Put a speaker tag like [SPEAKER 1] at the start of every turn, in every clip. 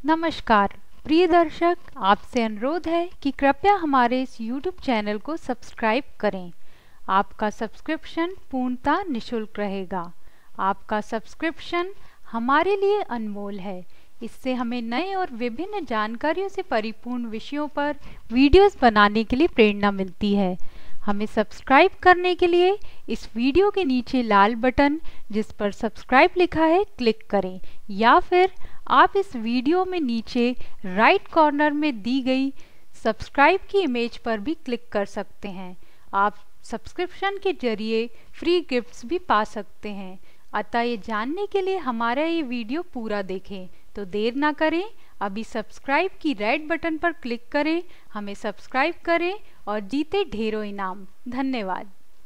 [SPEAKER 1] नमस्कार प्रिय दर्शक, आपसे अनुरोध है कि कृपया हमारे इस YouTube चैनल को सब्सक्राइब करें। आपका सब्सक्रिप्शन पूर्णतः निःशुल्क रहेगा। आपका सब्सक्रिप्शन हमारे लिए अनमोल है। इससे हमें नए और विभिन्न जानकारियों से परिपूर्ण विषयों पर वीडियोस बनाने के लिए प्रेरणा मिलती है। हमें सब्सक्राइब करने के लिए इस वीडियो के नीचे लाल बटन जिस पर सब्सक्राइब लिखा है क्लिक करें, या फिर आप इस वीडियो में नीचे राइट कॉर्नर में दी गई सब्सक्राइब की इमेज पर भी क्लिक कर सकते हैं। आप सब्सक्रिप्शन के जरिए फ्री गिफ्ट्स भी पा सकते हैं। अतः ये जानने के लिए हमारा ये वीडियो पूरा देखें। तो देर ना करें, अभी सब्सक्राइब की रेड बटन पर क्लिक करें, हमें सब्सक्राइब करें और जीते ढेरों इनाम। धन्यवाद।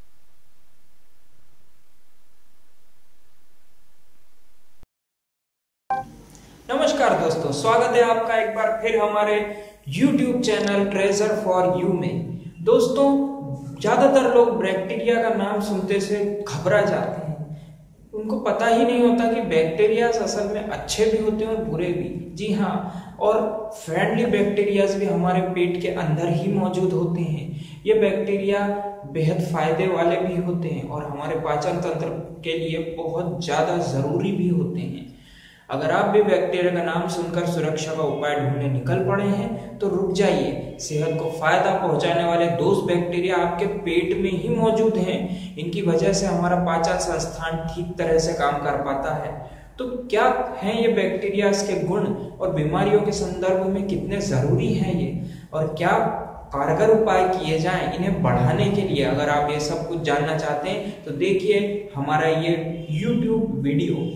[SPEAKER 2] नमस्कार दोस्तों, स्वागत है आपका एक बार फिर हमारे YouTube channel treasure for you में। दोस्तों, ज्यादातर लोग बैक्टीरिया का नाम सुनते से घबरा जाते हैं। उनको पता ही नहीं होता कि बैक्टीरिया असल में अच्छे भी होते हैं और बुरे भी। जी हाँ, और फ्रेंडली बैक्टीरियाज भी हमारे पेट के अंदर ही मौजूद होते हैं। ये बैक्टीरिया बेहद फायदे वाले भी होते हैं और हमारे पाचन तंत्र के लिए बहुत ज्यादा जरूरी भी होते हैं। अगर आप भी बैक्टीरिया का नाम सुनकर सुरक्षा का उपाय ढूंढने निकल पड़े हैं तो रुक जाइए। सेहत को फायदा पहुंचाने वाले दोस्त बैक्टीरिया आपके पेट में ही मौजूद हैं। इनकी वजह से हमारा पाचन संस्थान ठीक तरह से काम कर पाता है। तो क्या हैं ये बैक्टीरिया, इसके गुण और बीमारियों के संदर्भ में कितने जरूरी हैं ये, और क्या कारगर उपाय किए जाएं इन्हें बढ़ाने के लिए? अगर आप ये सब कुछ जानना चाहते हैं तो देखिए हमारा ये YouTube वीडियो।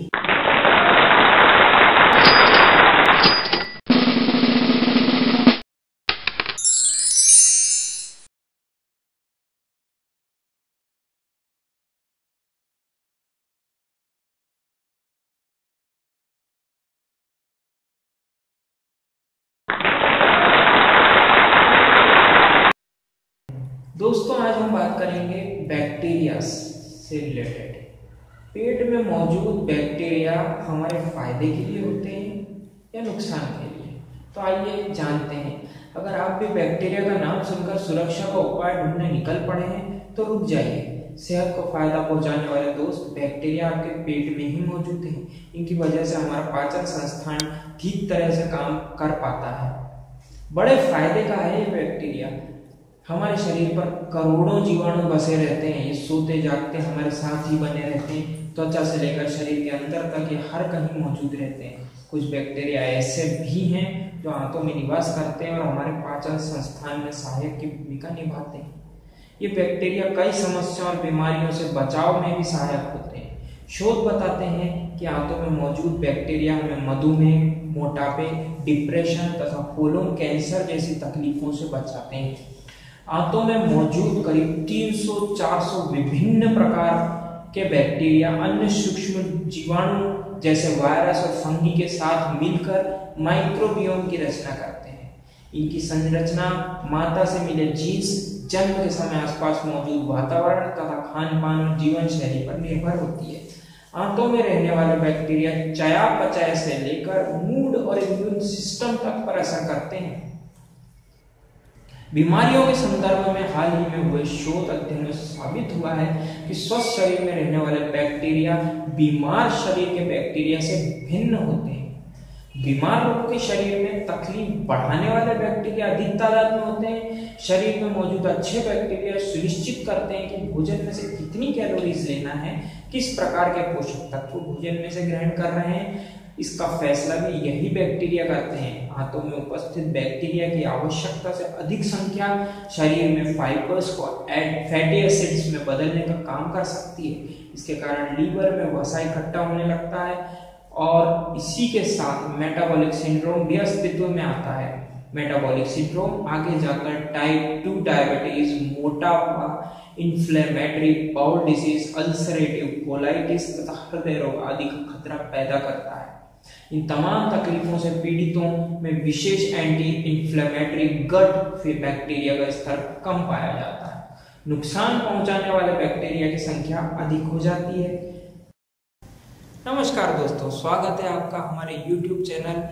[SPEAKER 2] दोस्तों, आज हम बात करेंगे बैक्टीरिया से रिलेटेड। पेट में मौजूद बैक्टीरिया हमारे फायदे के लिए होते हैं या नुकसान के लिए? तो आइए जानते हैं। अगर आप भी बैक्टीरिया का नाम सुनकर सुरक्षा का उपाय ढूंढने निकल पड़े हैं तो रुक जाइए। सेहत को फायदा पहुंचाने वाले दोस्त बैक्टीरिया आपके पेट में ही मौजूद हैं। इनकी वजह से हमारा पाचन संस्थान ठीक तरह से काम कर पाता है। बड़े फायदे का है ये बैक्टीरिया। हमारे शरीर पर करोड़ों जीवाणु बसे रहते हैं। ये सोते जागते हमारे साथ ही बने रहते हैं। त्वचा से लेकर शरीर के अंदर तक ये हर कहीं मौजूद रहते हैं। कुछ बैक्टीरिया ऐसे भी हैं जो आंतों में निवास करते हैं और हमारे पाचन संस्थान में सहायक की भूमिका निभाते हैं। ये बैक्टीरिया कई समस्याओं और बीमारियों से बचाव में भी सहायक होते हैं। शोध बताते हैं कि आंतों में मौजूद बैक्टीरिया हमें मधुमेह, मोटापे, डिप्रेशन तथा कोलोन कैंसर जैसी तकलीफों से बचाते हैं। आंतों में मौजूद करीब 300-400 विभिन्न प्रकार के बैक्टीरिया अन्य सूक्ष्म जीवाणु जैसे वायरस और फंगी के साथ मिलकर माइक्रोबियोम की रचना करते हैं। इनकी संरचना माता से मिले जीन्स, जन्म के समय आसपास मौजूद वातावरण तथा खान पान और जीवन शैली पर निर्भर होती है। आंतों में रहने वाले बैक्टीरिया चयापचय से लेकर मूड और इम्यून सिस्टम तक पर असर करते हैं। बीमारियों के संदर्भ में हाल ही में हुए शोध अध्ययनों से साबित हुआ है कि स्वस्थ शरीर में रहने वाले बैक्टीरिया बीमार शरीर के बैक्टीरिया से भिन्न होते हैं। बीमार लोगों के शरीर में तकलीफ बढ़ाने वाले बैक्टीरिया अधिक तादाद में होते हैं। शरीर में मौजूद अच्छे बैक्टीरिया सुनिश्चित करते हैं कि भोजन में से कितनी कैलोरीज लेना है, किस प्रकार के पोषक तत्व भोजन में से ग्रहण कर रहे हैं, इसका फैसला भी यही बैक्टीरिया करते हैं। आंतों में उपस्थित बैक्टीरिया की आवश्यकता से अधिक संख्या शरीर में फाइबर्स को फैटी एसिड्स में बदलने का काम कर सकती है। इसके कारण लीवर में वसा इकट्ठा होने लगता है और इसी के साथ मेटाबॉलिक सिंड्रोम भी अस्तित्व में आता है। मेटाबॉलिक सिंड्रोम आगे जाकर टाइप 2 डायबिटीज, मोटापा, inflammatory bowel disease, ulcerative colitis तथा हृदय रोग आदि का खतरा पैदा करता है। इन तमाम तकलीफों से पीड़ितों में विशेष एंटी इन्फ्लेमेटरी गट बैक्टीरिया का स्तर कम पाया जाता है। नुकसान पहुंचाने वाले बैक्टीरिया की संख्या अधिक हो जाती है। नमस्कार दोस्तों, स्वागत है आपका हमारे YouTube channel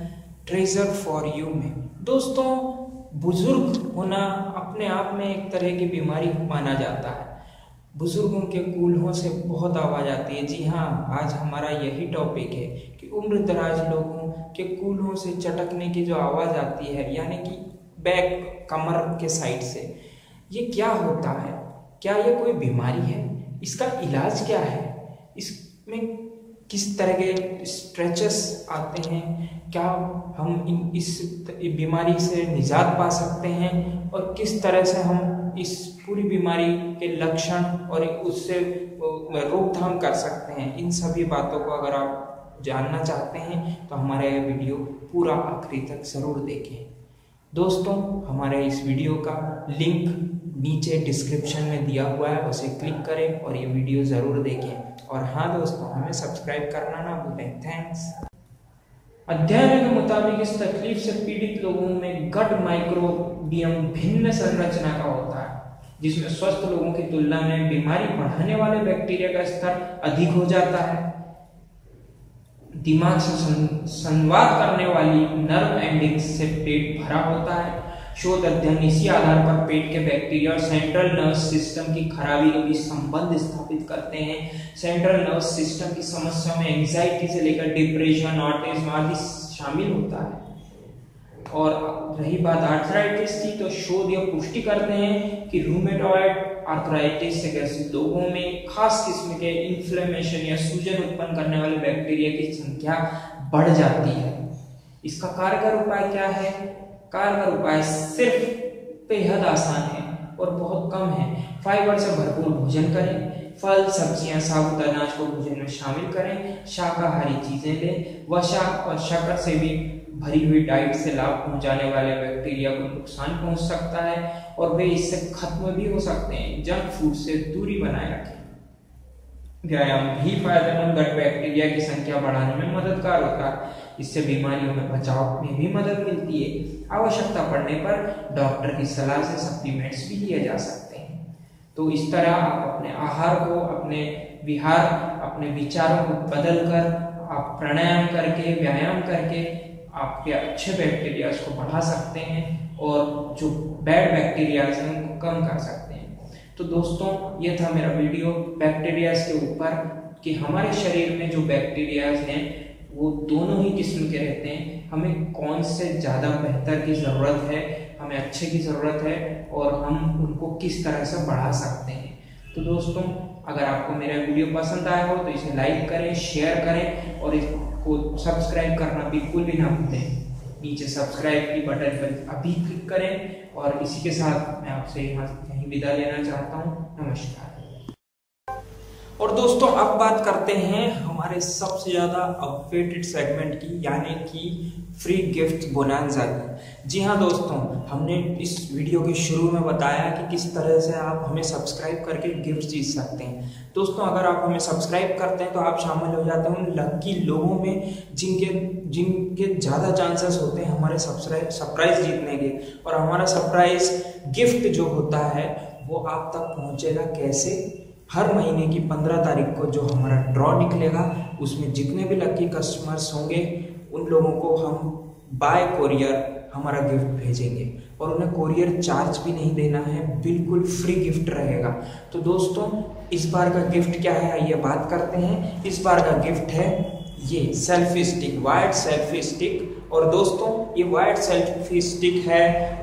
[SPEAKER 2] treasure for you में। दोस्तों, बुजुर्ग होना अपने आप में एक तरह की बीमारी माना जाता है। बुजुर्गों के कूल्हों से बहुत आवाज आती है। जी हाँ, आज हमारा यही टॉपिक है कि उम्र दराज लोगों के कूल्हों से चटकने की जो आवाज आती है, यानी कि बैक कमर के साइड से, ये क्या होता है? क्या ये कोई बीमारी है? इसका इलाज क्या है? इसमें किस तरह के स्ट्रेचेस आते हैं? क्या हम इस बीमारी से निजात पा सकते हैं? और किस तरह से हम इस पूरी बीमारी के लक्षण और उससे रोकथाम कर सकते हैं? इन सभी बातों को अगर आप जानना चाहते हैं तो हमारा यह वीडियो पूरा आखिरी तक जरूर देखें। दोस्तों, हमारे इस वीडियो का लिंक नीचे डिस्क्रिप्शन में दिया हुआ है, उसे क्लिक करें और ये वीडियो ज़रूर देखें। और हाँ दोस्तों, हमें सब्सक्राइब करना ना भूलें। थैंक्स। अध्ययन के मुताबिक इस तकलीफ से पीड़ित लोगों में गट माइक्रोबियम भिन्न संरचना का होता है, जिसमें स्वस्थ लोगों की तुलना में बीमारी बढ़ाने वाले बैक्टीरिया का स्तर अधिक हो जाता है। दिमाग से संवाद करने वाली नर्व एंडिंग्स से पेट भरा होता है। शोध अध्ययन इसी आधार पर पेट के बैक्टीरिया और सेंट्रल नर्वस सिस्टम की खराबी के बीच संबंध स्थापित करते हैं। सेंट्रल नर्वस सिस्टम की समस्या में एंजाइटी से लेकर डिप्रेशन, ऑटिज्म आदि शामिल होता है। और रही बात आर्थराइटिस की, तो शोध यह पुष्टि करते हैं कि रूमेटॉइड आर्थराइटिस से ग्रसित लोगों में खास किस्म के इन्फ्लेमेशन या सूजन उत्पन्न करने वाले बैक्टीरिया की संख्या बढ़ जाती है। इसका कारगर उपाय क्या है? कारगर उपाय सिर्फ बेहद आसान है और बहुत कम है। फाइबर से भरपूर भोजन करें, फल, सब्जियां, साबुत अनाज को भोजन में शामिल करें, शाकाहारी चीजें लें। वसा और शक्कर से भी भरी हुई डाइट से लाभ पहुंचाने वाले बैक्टीरिया को नुकसान पहुंच सकता है और वे इससे खत्म भी हो सकते हैं। जंक फूड से दूरी बनाए रखें। व्यायाम भी फायदेमंद गट बैक्टीरिया की संख्या बढ़ाने में मददगार होता है। इससे बीमारियों में बचाव में भी मदद मिलती है। आवश्यकता पड़ने पर डॉक्टर की सलाह से सप्लीमेंट्स भी लिए जा सकते हैं। तो इस तरह आप अपने आहार को, अपने विहार, अपने विचारों को बदल कर, आप प्राणायाम करके, व्यायाम करके आपके अच्छे बैक्टीरियाज को बढ़ा सकते हैं और जो बैड बैक्टीरियाज हैं उनको कम कर सकते हैं। तो दोस्तों, ये था मेरा वीडियो बैक्टीरियाज के ऊपर कि हमारे शरीर में जो बैक्टीरियाज हैं वो दोनों ही किस्म के रहते हैं। हमें कौन से ज़्यादा बेहतर की ज़रूरत है, हमें अच्छे की ज़रूरत है और हम उनको किस तरह से बढ़ा सकते हैं। तो दोस्तों, अगर आपको मेरा वीडियो पसंद आया हो तो इसे लाइक करें, शेयर करें और इसको सब्सक्राइब करना बिल्कुल भी ना भूलें। नीचे सब्सक्राइब की बटन पर अभी क्लिक करें और इसी के साथ मैं आपसे यहाँ कहीं विदा लेना चाहता हूँ। नमस्कार। और दोस्तों, अब बात करते हैं हमारे सबसे ज़्यादा अपडेटेड सेगमेंट की, यानी कि फ्री गिफ्ट बोनांजा की। जी हाँ दोस्तों, हमने इस वीडियो के शुरू में बताया कि किस तरह से आप हमें सब्सक्राइब करके गिफ्ट जीत सकते हैं। दोस्तों, अगर आप हमें सब्सक्राइब करते हैं तो आप शामिल हो जाते हैं उन लकी लोगों में जिनके ज़्यादा चांसेस होते हैं हमारे सरप्राइज जीतने के। और हमारा सरप्राइज गिफ्ट जो होता है वो आप तक पहुँचेगा कैसे? हर महीने की 15 तारीख को जो हमारा ड्रॉ निकलेगा, उसमें जितने भी लकी कस्टमर्स होंगे उन लोगों को हम बाय कोरियर हमारा गिफ्ट भेजेंगे और उन्हें कोरियर चार्ज भी नहीं देना है, बिल्कुल फ्री गिफ्ट रहेगा। तो दोस्तों, इस बार का गिफ्ट क्या है आइए बात करते हैं। इस बार का गिफ्ट है ये selfie stick, white selfie stick. और दोस्तों, ये वाइट सेल्फी स्टिक है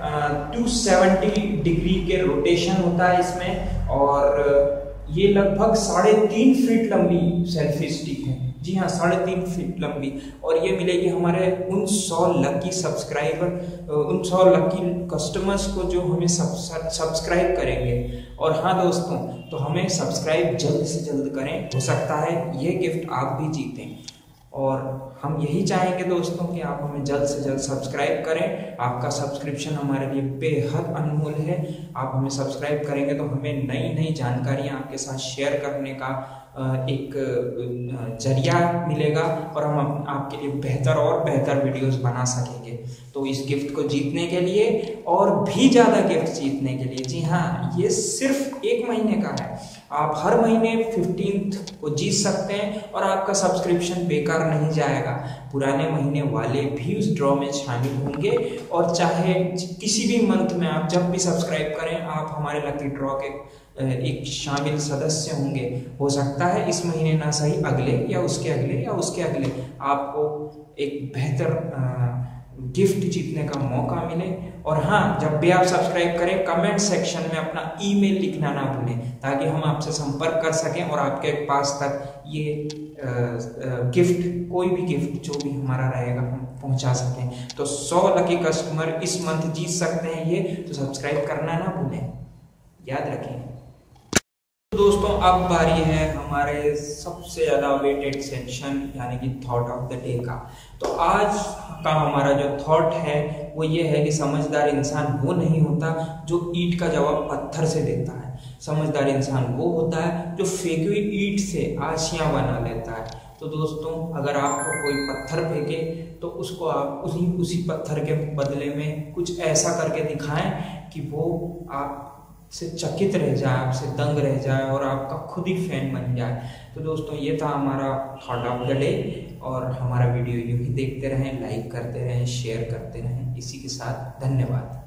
[SPEAKER 2] 270 डिग्री के रोटेशन होता है इसमें और ये लगभग 3.5 फीट लंबी सेल्फी स्टिक है। जी हाँ, 3.5 फीट लंबी। और ये मिलेगी हमारे उन 100 लकी सब्सक्राइबर, उन 100 लकी कस्टमर्स को जो हमें सब्सक्राइब करेंगे। और हाँ दोस्तों, तो हमें सब्सक्राइब जल्द से जल्द करें, हो सकता है ये गिफ्ट आप भी जीतें। और हम यही चाहेंगे दोस्तों कि आप हमें जल्द से जल्द सब्सक्राइब करें। आपका सब्सक्रिप्शन हमारे लिए बेहद अनमोल है। आप हमें सब्सक्राइब करेंगे तो हमें नई नई जानकारियां आपके साथ शेयर करने का एक जरिया मिलेगा और हम आपके लिए बेहतर और बेहतर वीडियोस बना सकेंगे। तो इस गिफ्ट को जीतने के लिए और भी ज़्यादा गिफ्ट जीतने के लिए, जी हाँ, ये सिर्फ 1 महीने का है। आप हर महीने 15th को जीत सकते हैं और आपका सब्सक्रिप्शन बेकार नहीं जाएगा। पुराने महीने वाले भी उस ड्रॉ में शामिल होंगे और चाहे किसी भी मंथ में आप जब भी सब्सक्राइब करें आप हमारे लकी ड्रॉ के एक शामिल सदस्य होंगे। हो सकता है इस महीने ना सही अगले या उसके अगले या उसके अगले आपको एक बेहतर गिफ्ट जीतने का मौका मिले। और हाँ, जब भी आप सब्सक्राइब करें कमेंट सेक्शन में अपना ईमेल लिखना ना भूलें ताकि हम आपसे संपर्क कर सकें और आपके पास तक ये गिफ्ट, कोई भी गिफ्ट जो भी हमारा रहेगा हम पहुंचा सकें। तो 100 लकी कस्टमर इस मंथ जीत सकते हैं ये, तो सब्सक्राइब करना ना भूलें, याद रखें। तो दोस्तों अब बारी है हमारे सबसे ज़्यादा वेटेड सेक्शन यानी कि थॉट ऑफ द डे का। तो आज का हमारा जो थॉट है वो ये है कि समझदार इंसान वो नहीं होता जो ईंट का जवाब पत्थर से देता है। समझदार इंसान वो होता है जो फेंकी हुई ईंट से आशियां बना लेता है। तो दोस्तों अगर आपको कोई पत्थर फेंके तो उसको आप उसी पत्थर के बदले में कुछ ऐसा करके दिखाएं कि वो आप से चकित रह जाए, आपसे दंग रह जाए और आपका खुद ही फैन बन जाए। तो दोस्तों ये था हमारा थॉट ऑफ द डे और हमारा वीडियो यूं ही देखते रहें, लाइक करते रहें, शेयर करते रहें। इसी के साथ धन्यवाद।